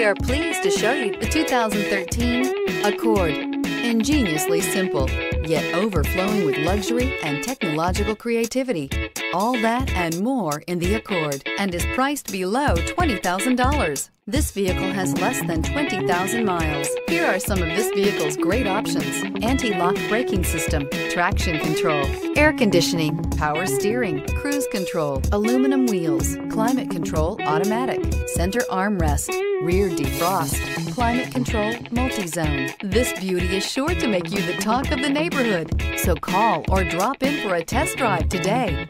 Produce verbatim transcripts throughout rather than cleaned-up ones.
are pleased to show you the two thousand thirteen Accord. Ingeniously simple, yet overflowing with luxury and technological creativity. All that and more in the Accord, and is priced below twenty thousand dollars. This vehicle has less than twenty thousand miles. Here are some of this vehicle's great options: anti-lock braking system, traction control, air conditioning, power steering, cruise control, aluminum wheels, climate control automatic, center armrest, rear defrost, climate control multi-zone. This beauty is sure to make you the talk of the neighborhood. So call or drop in for a test drive today.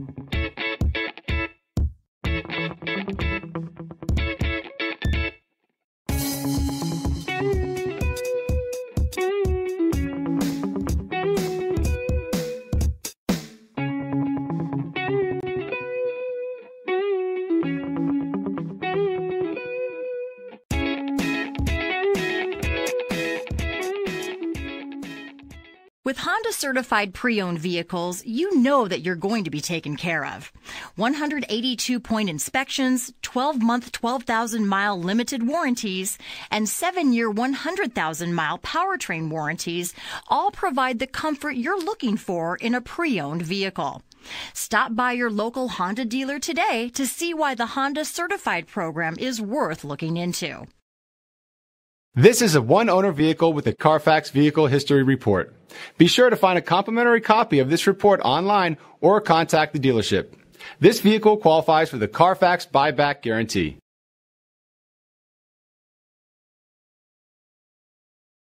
With Honda certified pre-owned vehicles, you know that you're going to be taken care of. one hundred eighty-two point inspections, twelve month, twelve thousand mile limited warranties, and seven year, one hundred thousand mile powertrain warranties all provide the comfort you're looking for in a pre-owned vehicle. Stop by your local Honda dealer today to see why the Honda certified program is worth looking into. This is a one-owner vehicle with a Carfax Vehicle History Report. Be sure to find a complimentary copy of this report online or contact the dealership. This vehicle qualifies for the Carfax Buyback Guarantee.